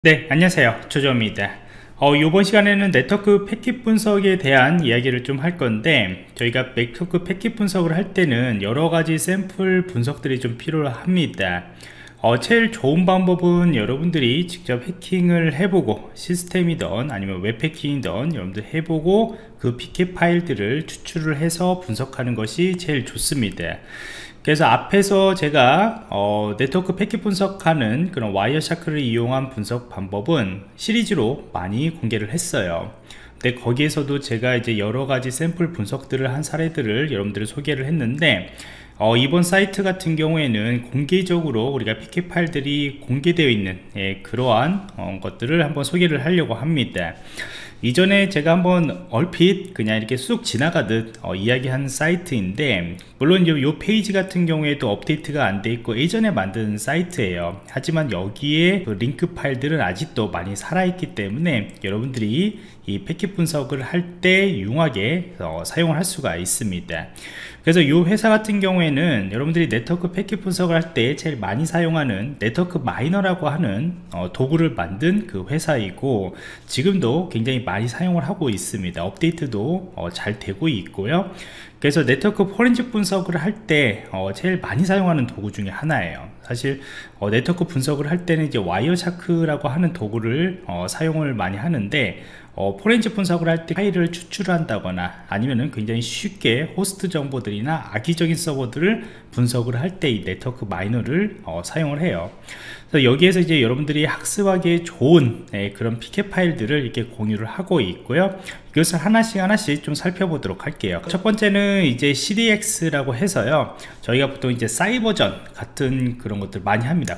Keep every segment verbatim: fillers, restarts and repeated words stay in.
네, 안녕하세요. 조조입니다. 어, 이번 시간에는 네트워크 패킷 분석에 대한 이야기를 좀 할 건데, 저희가 네트워크 패킷 분석을 할 때는 여러 가지 샘플 분석들이 좀 필요합니다. 어, 제일 좋은 방법은 여러분들이 직접 해킹을 해보고, 시스템이든 아니면 웹 해킹이든 여러분들 해보고 그 피켓 파일들을 추출을 해서 분석하는 것이 제일 좋습니다. 그래서 앞에서 제가 어, 네트워크 패킷 분석하는 그런 와이어샤크를 이용한 분석 방법은 시리즈로 많이 공개를 했어요. 근데 거기에서도 제가 이제 여러가지 샘플 분석들을 한 사례들을 여러분들을 소개를 했는데, 어, 이번 사이트 같은 경우에는 공개적으로 우리가 피켓 파일들이 공개되어 있는 예, 그러한 어, 것들을 한번 소개를 하려고 합니다. 이전에 제가 한번 얼핏 그냥 이렇게 쑥 지나가듯 어, 이야기한 사이트인데, 물론 이 페이지 같은 경우에도 업데이트가 안 돼 있고 예전에 만든 사이트예요. 하지만 여기에 그 링크 파일들은 아직도 많이 살아있기 때문에 여러분들이 이 패킷 분석을 할 때 유용하게 어, 사용을 할 수가 있습니다. 그래서 이 회사 같은 경우에는 여러분들이 네트워크 패킷 분석을 할 때 제일 많이 사용하는 네트워크 마이너라고 하는 어, 도구를 만든 그 회사이고, 지금도 굉장히 많이 사용을 하고 있습니다. 업데이트도 어, 잘 되고 있고요. 그래서 네트워크 포렌식 분석을 할 때 어, 제일 많이 사용하는 도구 중에 하나예요. 사실 어, 네트워크 분석을 할 때는 이제 와이어샤크라고 하는 도구를 어, 사용을 많이 하는데, 어, 포렌식 분석을 할 때 파일을 추출한다거나 아니면은 굉장히 쉽게 호스트 정보들이나 악의적인 서버들을 분석을 할 때 이 네트워크 마이너를 어, 사용을 해요. 그래서 여기에서 이제 여러분들이 학습하기에 좋은 네, 그런 피켓 파일들을 이렇게 공유를 하고 있고요. 이것을 하나씩 하나씩 좀 살펴보도록 할게요. 첫 번째는 이제 씨디엑스라고 해서요, 저희가 보통 이제 사이버전 같은 그런 것들 많이 합니다.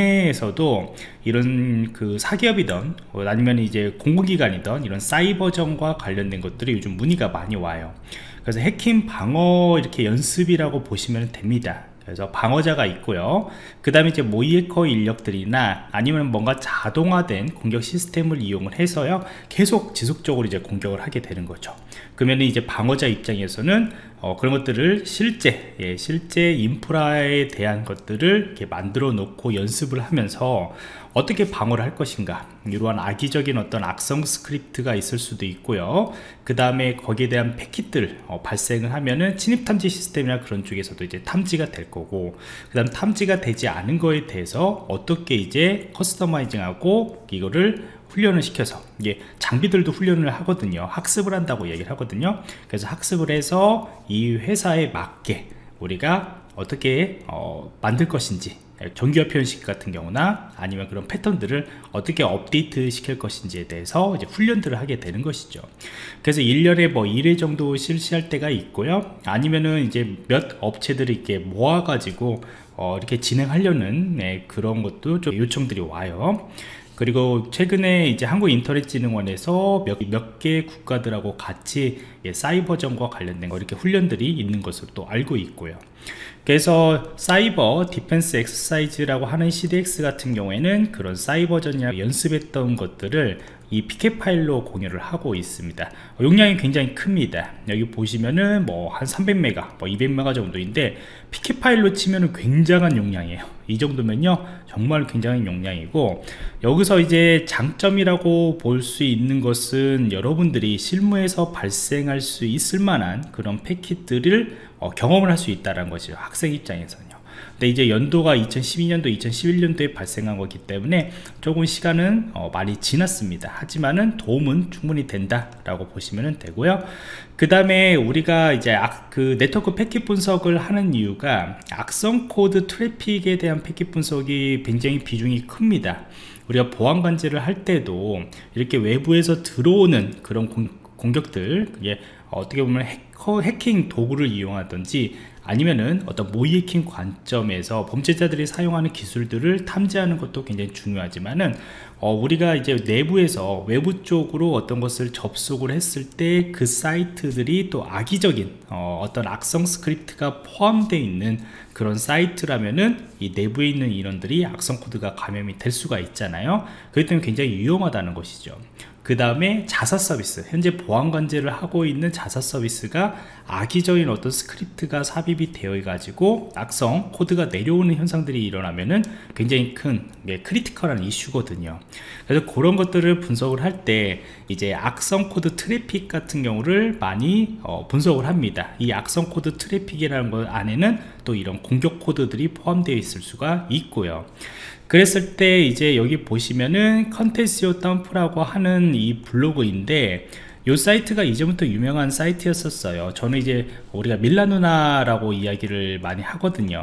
국내에서도 이런 그 사기업이든 아니면 이제 공공기관이든 이런 사이버전과 관련된 것들이 요즘 문의가 많이 와요. 그래서 해킹 방어 이렇게 연습이라고 보시면 됩니다. 그래서 방어자가 있고요. 그 다음에 이제 모이해커 인력들이나 아니면 뭔가 자동화된 공격 시스템을 이용을 해서요, 계속 지속적으로 이제 공격을 하게 되는 거죠. 그러면 이제 방어자 입장에서는 어, 그런 것들을 실제 예, 실제 인프라에 대한 것들을 이렇게 만들어 놓고 연습을 하면서 어떻게 방어를 할 것인가, 이러한 악의적인 어떤 악성 스크립트가 있을 수도 있고요. 그 다음에 거기에 대한 패킷들 어, 발생을 하면은 침입 탐지 시스템이나 그런 쪽에서도 이제 탐지가 될 거고, 그 다음 탐지가 되지 않은 거에 대해서 어떻게 이제 커스터마이징하고 이거를 훈련을 시켜서, 이게 장비들도 훈련을 하거든요. 학습을 한다고 얘기를 하거든요. 그래서 학습을 해서 이 회사에 맞게 우리가 어떻게 어, 만들 것인지, 정규화 표현식 같은 경우나 아니면 그런 패턴들을 어떻게 업데이트 시킬 것인지에 대해서 이제 훈련들을 하게 되는 것이죠. 그래서 일 년에 뭐 일 회 정도 실시할 때가 있고요. 아니면은 이제 몇 업체들이 이렇게 모아가지고 어, 이렇게 진행하려는 네, 그런 것도 좀 요청들이 와요. 그리고 최근에 이제 한국인터넷진흥원에서 몇, 몇 개 국가들하고 같이 예, 사이버전과 관련된 거 이렇게 훈련들이 있는 것으로 또 알고 있고요. 그래서 사이버 디펜스 엑서사이즈라고 하는 씨디엑스 같은 경우에는 그런 사이버전이나 연습했던 것들을 이 피켓 파일로 공유를 하고 있습니다. 용량이 굉장히 큽니다. 여기 보시면은 뭐 한 삼백 메가, 뭐 이백 메가 정도인데, 피켓 파일로 치면은 굉장한 용량이에요. 이 정도면요 정말 굉장한 용량이고, 여기서 이제 장점이라고 볼 수 있는 것은 여러분들이 실무에서 발생할 수 있을 만한 그런 패킷들을 어, 경험을 할 수 있다는 것이죠. 학생 입장에서는요. 근데 이제 연도가 이천십이 년도, 이천십일 년도에 발생한 거기 때문에 조금 시간은 어, 많이 지났습니다. 하지만은 도움은 충분히 된다라고 보시면 되고요. 그 다음에 우리가 이제 악, 그 네트워크 패킷 분석을 하는 이유가 악성 코드 트래픽에 대한 패킷 분석이 굉장히 비중이 큽니다. 우리가 보안 관제를 할 때도 이렇게 외부에서 들어오는 그런 공, 공격들, 그게 어떻게 보면 해커, 해킹 도구를 이용하든지 아니면은 어떤 모이해킹 관점에서 범죄자들이 사용하는 기술들을 탐지하는 것도 굉장히 중요하지만은 어, 우리가 이제 내부에서 외부 쪽으로 어떤 것을 접속을 했을 때 그 사이트들이 또 악의적인 어, 어떤 악성 스크립트가 포함되어 있는 그런 사이트라면은 이 내부에 있는 인원들이 악성 코드가 감염이 될 수가 있잖아요. 그렇기 때문에 굉장히 위험하다는 것이죠. 그 다음에 자사 서비스, 현재 보안 관제를 하고 있는 자사 서비스가 악의적인 어떤 스크립트가 삽입이 되어 가지고 악성 코드가 내려오는 현상들이 일어나면은 굉장히 큰 네, 크리티컬한 이슈거든요. 그래서 그런 것들을 분석을 할 때 이제 악성 코드 트래픽 같은 경우를 많이 어, 분석을 합니다. 이 악성 코드 트래픽이라는 것 안에는 또 이런 공격 코드들이 포함되어 있을 수가 있고요. 그랬을 때 이제 여기 보시면은 컨텐시오 덤프라고 하는 이 블로그인데, 이 사이트가 이제부터 유명한 사이트였었어요. 저는 이제 우리가 밀라누나라고 이야기를 많이 하거든요.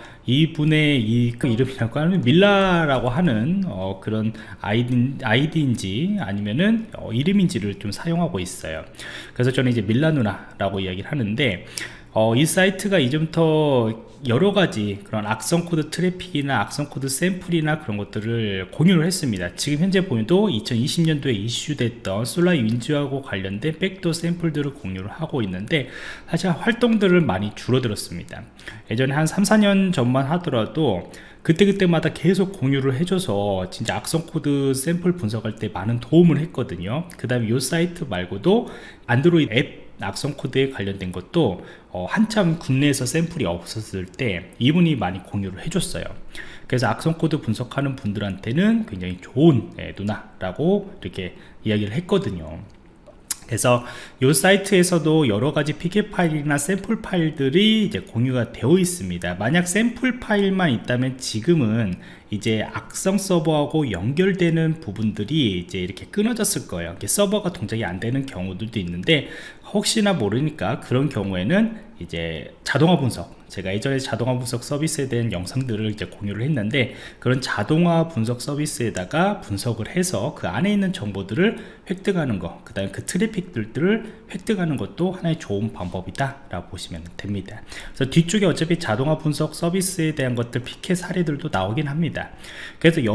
이분의 이 그 이름이라고 하면 밀라라고 하는 어 그런 아이디, 아이디인지 아니면은 어 이름인지를 좀 사용하고 있어요. 그래서 저는 이제 밀라누나라고 이야기를 하는데, 어, 이 사이트가 이제부터 여러가지 그런 악성 코드 트래픽이나 악성 코드 샘플이나 그런 것들을 공유를 했습니다. 지금 현재 보면도 이천이십 년도에 이슈됐던 솔라윈즈하고 관련된 백도어 샘플들을 공유를 하고 있는데, 사실 활동들을 많이 줄어들었습니다. 예전에 한 삼, 사 년 전만 하더라도 그때그때마다 계속 공유를 해줘서 진짜 악성 코드 샘플 분석할 때 많은 도움을 했거든요. 그 다음에 이 사이트 말고도 안드로이드 앱 악성 코드에 관련된 것도 어, 한참 국내에서 샘플이 없었을 때 이분이 많이 공유를 해줬어요. 그래서 악성 코드 분석하는 분들한테는 굉장히 좋은 예, 누나라고 이렇게 이야기를 했거든요. 그래서 이 사이트에서도 여러가지 피켓 파일이나 샘플 파일들이 이제 공유가 되어 있습니다. 만약 샘플 파일만 있다면 지금은 이제 악성 서버하고 연결되는 부분들이 이제 이렇게 끊어졌을 거예요. 이렇게 서버가 동작이 안 되는 경우들도 있는데, 혹시나 모르니까 그런 경우에는 이제 자동화 분석, 제가 예전에 자동화 분석 서비스에 대한 영상들을 이제 공유를 했는데, 그런 자동화 분석 서비스에다가 분석을 해서 그 안에 있는 정보들을 획득하는 거, 그 다음에 그 트래픽들을 획득하는 것도 하나의 좋은 방법이다 라고 보시면 됩니다. 그래서 뒤쪽에 어차피 자동화 분석 서비스에 대한 것들 피켓 사례들도 나오긴 합니다. 그래서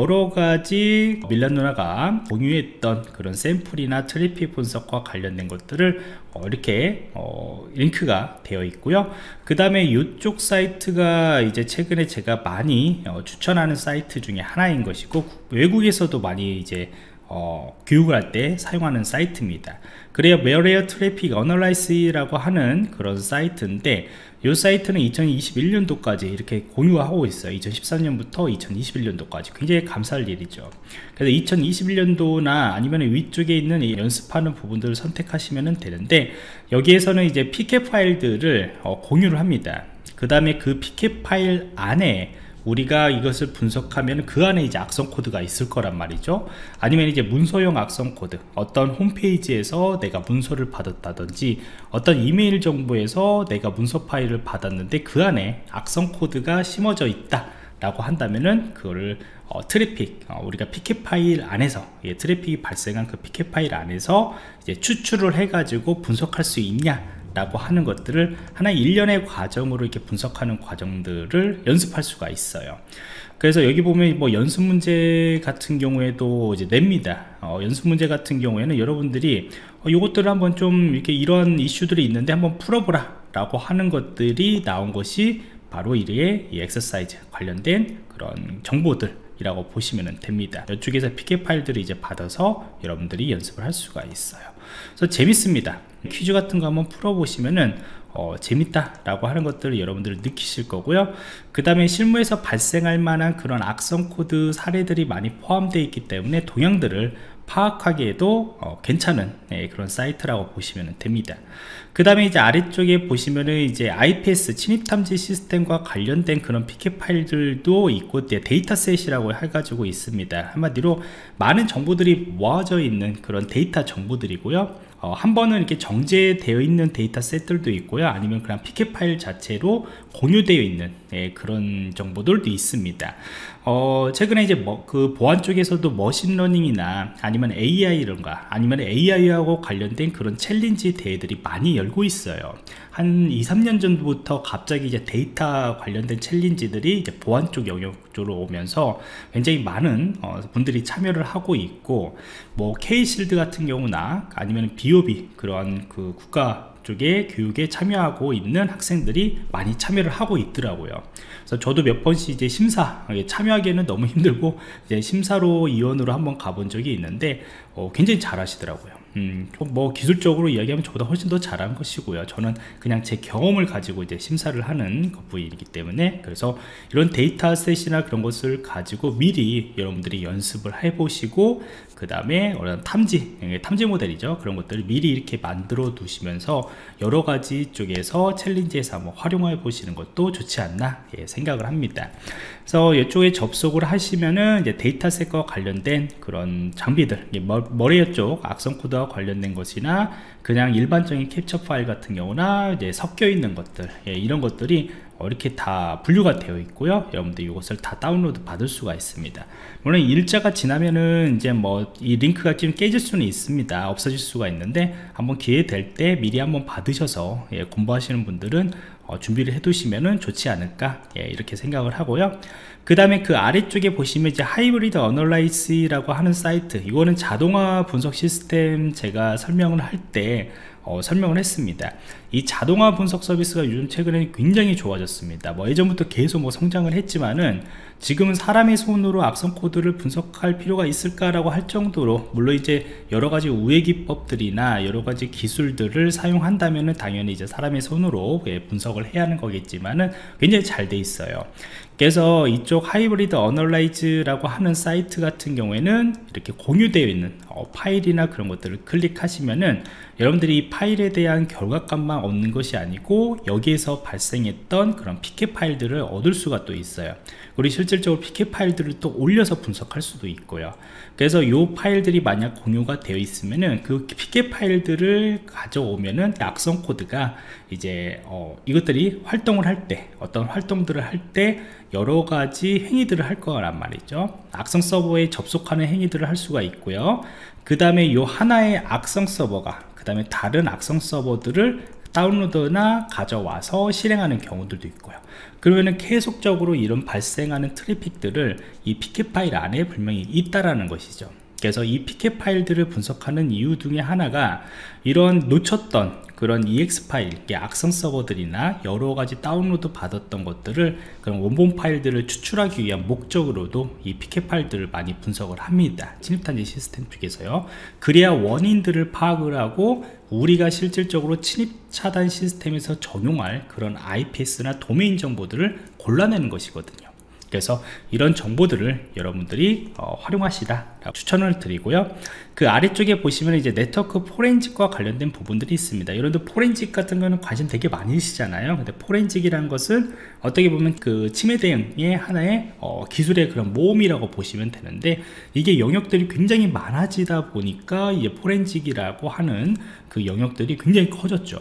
여러가지 밀란 누나가 공유했던 그런 샘플이나 트래픽 분석과 관련된 것들을 어, 이렇게 어, 링크가 되어 있고요. 그 다음에 이쪽 사이트가 이제 최근에 제가 많이 어, 추천하는 사이트 중에 하나인 것이고, 외국에서도 많이 이제 어, 교육을 할 때 사용하는 사이트입니다. 그래야 메어레어 트래픽 어널라이스라고 하는 그런 사이트인데, 이 사이트는 이천이십일 년도까지 이렇게 공유하고 있어요. 이천십삼 년부터 이천이십일 년도까지. 굉장히 감사할 일이죠. 그래서 이천이십일 년도나 아니면 위쪽에 있는 이 연습하는 부분들을 선택하시면 되는데, 여기에서는 이제 피켓 파일들을 어, 공유를 합니다. 그 다음에 그 피켓 파일 안에 우리가 이것을 분석하면 그 안에 이제 악성 코드가 있을 거란 말이죠. 아니면 이제 문서용 악성 코드, 어떤 홈페이지에서 내가 문서를 받았다든지 어떤 이메일 정보에서 내가 문서 파일을 받았는데 그 안에 악성 코드가 심어져 있다 라고 한다면은 그거를 어, 트래픽, 어, 우리가 피켓 파일 안에서 예, 트래픽이 발생한 그 피켓 파일 안에서 이제 추출을 해 가지고 분석할 수 있냐 라고 하는 것들을 하나의 일련의 과정으로 이렇게 분석하는 과정들을 연습할 수가 있어요. 그래서 여기 보면 뭐 연습 문제 같은 경우에도 이제 냅니다. 어, 연습 문제 같은 경우에는 여러분들이 어, 요것들을 한번 좀 이렇게 이런 이슈들이 있는데 한번 풀어보라 라고 하는 것들이 나온 것이 바로 이의 이 엑서사이즈 관련된 그런 정보들 이라고 보시면 됩니다. 이쪽에서 피켓 파일들을 이제 받아서 여러분들이 연습을 할 수가 있어요. 그래서 재밌습니다. 퀴즈 같은 거 한번 풀어보시면은 어, 재밌다 라고 하는 것들을 여러분들이 느끼실 거고요. 그 다음에 실무에서 발생할 만한 그런 악성 코드 사례들이 많이 포함되어 있기 때문에 동향들을 파악하기에도 어, 괜찮은 네, 그런 사이트라고 보시면 됩니다. 그 다음에 이제 아래쪽에 보시면은 이제 아이피에스 침입 탐지 시스템과 관련된 그런 피켓 파일들도 있고 데이터셋이라고 해가지고 있습니다. 한마디로 많은 정보들이 모아져 있는 그런 데이터 정보들이고요. 어, 한 번은 이렇게 정제되어 있는 데이터셋들도 있고요. 아니면 그냥 피켓 파일 자체로 공유되어 있는 네, 그런 정보들도 있습니다. 어, 최근에 이제 뭐, 그 보안 쪽에서도 머신러닝이나 아니면 에이아이런가 아니면 에이아이하고 관련된 그런 챌린지 대회들이 많이 열고 있어요. 한 이, 삼 년 전부터 갑자기 이제 데이터 관련된 챌린지들이 이제 보안 쪽 영역 쪽으로 오면서 굉장히 많은 어, 분들이 참여를 하고 있고, 뭐 K실드 같은 경우나 아니면 비오비 그런 그 국가 쪽에 교육에 참여하고 있는 학생들이 많이 참여를 하고 있더라고요. 그래서 저도 몇 번씩 이제 심사 참여하기에는 너무 힘들고 이제 심사로 이원으로 한번 가본 적이 있는데 어, 굉장히 잘 하시더라고요. 음, 뭐 기술적으로 이야기하면 저보다 훨씬 더 잘한 것이고요. 저는 그냥 제 경험을 가지고 이제 심사를 하는 것뿐이기 때문에, 그래서 이런 데이터셋이나 그런 것을 가지고 미리 여러분들이 연습을 해보시고, 그 다음에 어떤 탐지, 탐지 모델이죠. 그런 것들을 미리 이렇게 만들어 두시면서 여러 가지 쪽에서 챌린지에서 한번 활용해 보시는 것도 좋지 않나 예, 생각을 합니다. 그래서 이쪽에 접속을 하시면은 이제 데이터셋과 관련된 그런 장비들, 머레이어 쪽 악성 코드와 관련된 것이나 그냥 일반적인 캡처 파일 같은 경우나 이제 섞여 있는 것들, 예, 이런 것들이 이렇게 다 분류가 되어 있고요. 여러분들 이것을 다 다운로드 받을 수가 있습니다. 물론 일자가 지나면은 이제 뭐 이 링크가 좀 깨질 수는 있습니다. 없어질 수가 있는데 한번 기회 될 때 미리 한번 받으셔서 예, 공부하시는 분들은 어, 준비를 해 두시면은 좋지 않을까 예, 이렇게 생각을 하고요. 그 다음에 그 아래쪽에 보시면 이제 하이브리드 어널라이즈라고 하는 사이트, 이거는 자동화 분석 시스템 제가 설명을 할때 어, 설명을 했습니다. 이 자동화 분석 서비스가 요즘 최근에 굉장히 좋아졌습니다. 뭐 예전부터 계속 뭐 성장을 했지만은 지금은 사람의 손으로 악성 코드를 분석할 필요가 있을까라고 할 정도로, 물론 이제 여러 가지 우회 기법들이나 여러 가지 기술들을 사용한다면은 당연히 이제 사람의 손으로 분석을 해야 하는 거겠지만은 굉장히 잘 돼 있어요. 그래서 이쪽 하이브리드 어널라이즈라고 하는 사이트 같은 경우에는 이렇게 공유되어 있는 어, 파일이나 그런 것들을 클릭하시면은 여러분들이 이 파일에 대한 결과값만 얻는 것이 아니고 여기에서 발생했던 그런 피케 파일들을 얻을 수가 또 있어요. 우리 실질적으로 피케 파일들을 또 올려서 분석할 수도 있고요. 그래서 이 파일들이 만약 공유가 되어 있으면은 그 피케 파일들을 가져오면은 악성 코드가 이제 어, 이것들이 활동을 할 때, 어떤 활동들을 할 때 여러 가지 행위들을 할 거란 말이죠. 악성 서버에 접속하는 행위들을 할 수가 있고요. 그 다음에 요 하나의 악성 서버가 그 다음에 다른 악성 서버들을 다운로드나 가져와서 실행하는 경우들도 있고요. 그러면은 계속적으로 이런 발생하는 트래픽들을 이 피케 파일 안에 분명히 있다라는 것이죠. 그래서 이 피케 파일들을 분석하는 이유 중에 하나가 이런 놓쳤던 그런 이엑스 파일, 악성 서버들이나 여러 가지 다운로드 받았던 것들을 그런 원본 파일들을 추출하기 위한 목적으로도 이 피케 파일들을 많이 분석을 합니다. 침입탄지 시스템 쪽에서요. 그래야 원인들을 파악을 하고 우리가 실질적으로 침입 차단 시스템에서 적용할 그런 아이피에스나 도메인 정보들을 골라내는 것이거든요. 그래서 이런 정보들을 여러분들이 어, 활용하시다 라고 추천을 드리고요. 그 아래쪽에 보시면 이제 네트워크 포렌식과 관련된 부분들이 있습니다. 여러분들 포렌식 같은 거는 관심 되게 많으시잖아요. 근데 포렌식이라는 것은 어떻게 보면 그 침해 대응의 하나의 어, 기술의 그런 모험이라고 보시면 되는데, 이게 영역들이 굉장히 많아지다 보니까 이제 포렌식이라고 하는 그 영역들이 굉장히 커졌죠.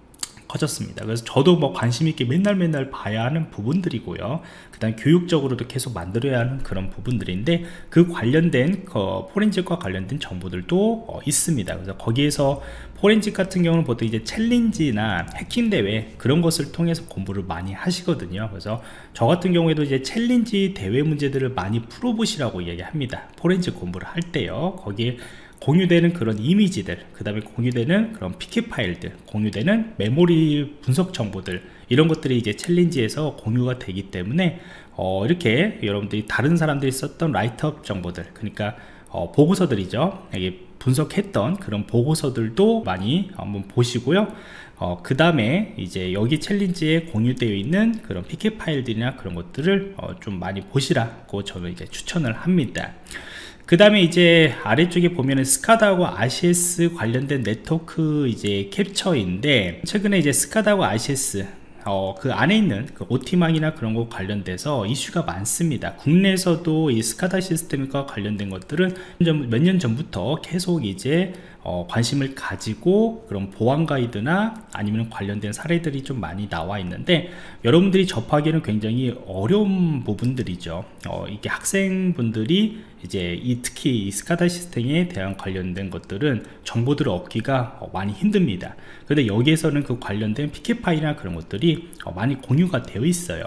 커졌습니다. 그래서 저도 뭐 관심 있게 맨날 맨날 봐야 하는 부분들이고요. 그 다음 교육적으로도 계속 만들어야 하는 그런 부분들인데, 그 관련된 그 포렌식과 관련된 정보들도 어, 있습니다. 그래서 거기에서 포렌식 같은 경우는 보통 이제 챌린지나 해킹 대회 그런 것을 통해서 공부를 많이 하시거든요. 그래서 저 같은 경우에도 이제 챌린지 대회 문제들을 많이 풀어보시라고 이야기합니다. 포렌식 공부를 할 때요. 거기에 공유되는 그런 이미지들, 그 다음에 공유되는 그런 피케 파일들, 공유되는 메모리 분석 정보들, 이런 것들이 이제 챌린지에서 공유가 되기 때문에 어, 이렇게 여러분들이 다른 사람들이 썼던 라이트업 정보들, 그러니까 어, 보고서들이죠. 이게 분석했던 그런 보고서들도 많이 한번 보시고요. 어, 그 다음에 이제 여기 챌린지에 공유되어 있는 그런 피케 파일들이나 그런 것들을 어, 좀 많이 보시라고 저는 이제 추천을 합니다. 그 다음에 이제 아래쪽에 보면은 스카다하고 아시에스 관련된 네트워크 이제 캡처인데, 최근에 이제 스카다하고 아시에스 어, 그 안에 있는 그 오티망이나 그런 거 관련돼서 이슈가 많습니다. 국내에서도 이 스카다 시스템과 관련된 것들은 몇 년 전부터 계속 이제 어, 관심을 가지고 그런 보안 가이드나 아니면 관련된 사례들이 좀 많이 나와 있는데, 여러분들이 접하기에는 굉장히 어려운 부분들이죠. 어, 이게 학생분들이 이제 이 특히 이 스카다 시스템에 대한 관련된 것들은 정보들을 얻기가 어, 많이 힘듭니다. 근데 여기에서는 그 관련된 피케 파일이나 그런 것들이 어, 많이 공유가 되어 있어요.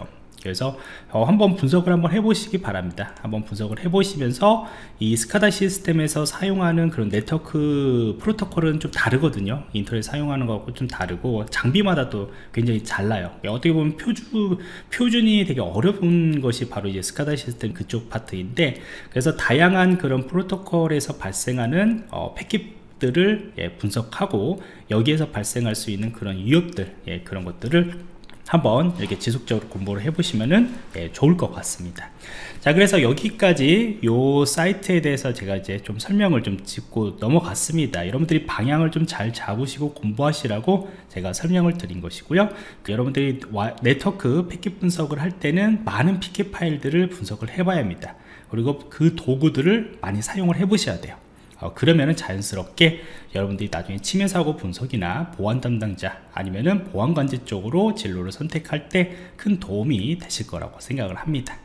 그래서 어, 한번 분석을 한번 해보시기 바랍니다. 한번 분석을 해보시면서 이 스카다 시스템에서 사용하는 그런 네트워크 프로토콜은 좀 다르거든요. 인터넷 사용하는 거하고 좀 다르고 장비마다 또 굉장히 달라요. 어떻게 보면 표준, 표준이 되게 어려운 것이 바로 이제 스카다 시스템 그쪽 파트인데, 그래서 다양한 그런 프로토콜에서 발생하는 어, 패킷들을 예, 분석하고 여기에서 발생할 수 있는 그런 위협들, 예, 그런 것들을 한번 이렇게 지속적으로 공부를 해보시면은 예, 좋을 것 같습니다. 자, 그래서 여기까지 요 사이트에 대해서 제가 이제 좀 설명을 좀 짚고 넘어갔습니다. 여러분들이 방향을 좀 잘 잡으시고 공부하시라고 제가 설명을 드린 것이고요. 그 여러분들이 와, 네트워크 패킷 분석을 할 때는 많은 피켓 파일들을 분석을 해봐야 합니다. 그리고 그 도구들을 많이 사용을 해 보셔야 돼요. 어, 그러면은 자연스럽게 여러분들이 나중에 침해 사고 분석이나 보안 담당자 아니면은 보안 관제 쪽으로 진로를 선택할 때 큰 도움이 되실 거라고 생각을 합니다.